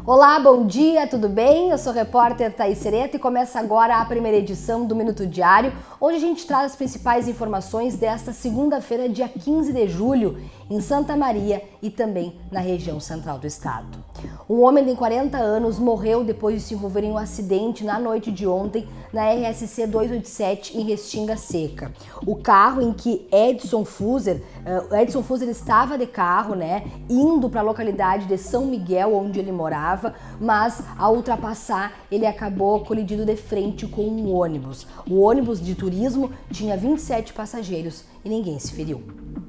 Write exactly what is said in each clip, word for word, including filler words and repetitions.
Olá, bom dia, tudo bem? Eu sou a repórter Thaís Sereta e começa agora a primeira edição do Minuto Diário, onde a gente traz as principais informações desta segunda-feira, dia quinze de julho, em Santa Maria e também na região central do estado. Um homem de quarenta anos morreu depois de se envolver em um acidente na noite de ontem na R S C duzentos e oitenta e sete em Restinga Seca. O carro em que Edson Fuser, uh, Edson Fuser estava de carro, né, indo para a localidade de São Miguel, onde ele morava, mas ao ultrapassar ele acabou colidindo de frente com um ônibus. O ônibus de turismo tinha vinte e sete passageiros e ninguém se feriu.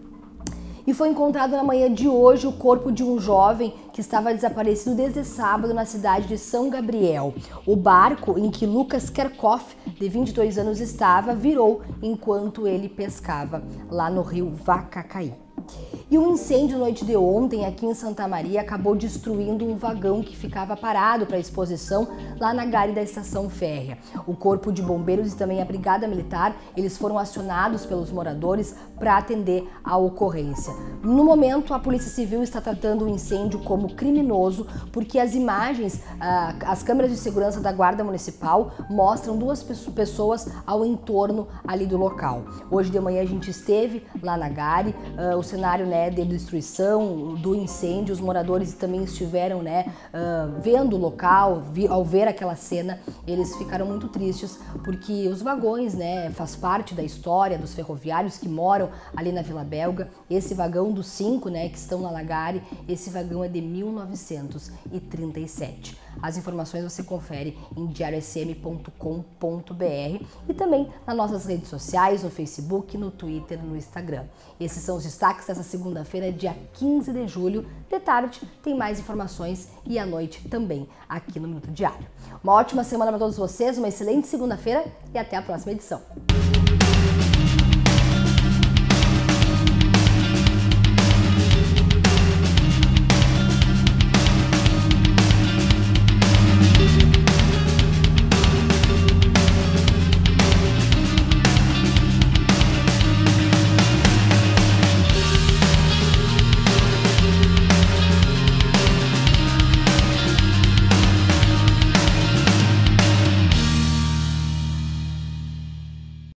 E foi encontrado na manhã de hoje o corpo de um jovem que estava desaparecido desde sábado na cidade de São Gabriel. O barco em que Lucas Kerkhoff, de vinte e dois anos, estava, virou enquanto ele pescava lá no rio Vacacaí. E um incêndio na noite de ontem aqui em Santa Maria acabou destruindo um vagão que ficava parado para exposição lá na gare da estação férrea. O Corpo de Bombeiros e também a Brigada Militar, eles foram acionados pelos moradores para atender a ocorrência. No momento, a Polícia Civil está tratando o incêndio como criminoso porque as imagens, as câmeras de segurança da Guarda Municipal mostram duas pessoas ao entorno ali do local. Hoje de manhã a gente esteve lá na gare, o cenário, né, de destruição, do incêndio, os moradores também estiveram, né, uh, vendo o local, vi, ao ver aquela cena, eles ficaram muito tristes porque os vagões, né, faz parte da história dos ferroviários que moram ali na Vila Belga. Esse vagão dos cinco, né, que estão na Lagare, esse vagão é de mil novecentos e trinta e sete. As informações você confere em diário s m ponto com ponto b r e também nas nossas redes sociais, no Facebook, no Twitter, no Instagram. Esses são os destaques dessa segunda-feira, dia quinze de julho. De tarde tem mais informações e à noite também aqui no Minuto Diário. Uma ótima semana para todos vocês, uma excelente segunda-feira e até a próxima edição.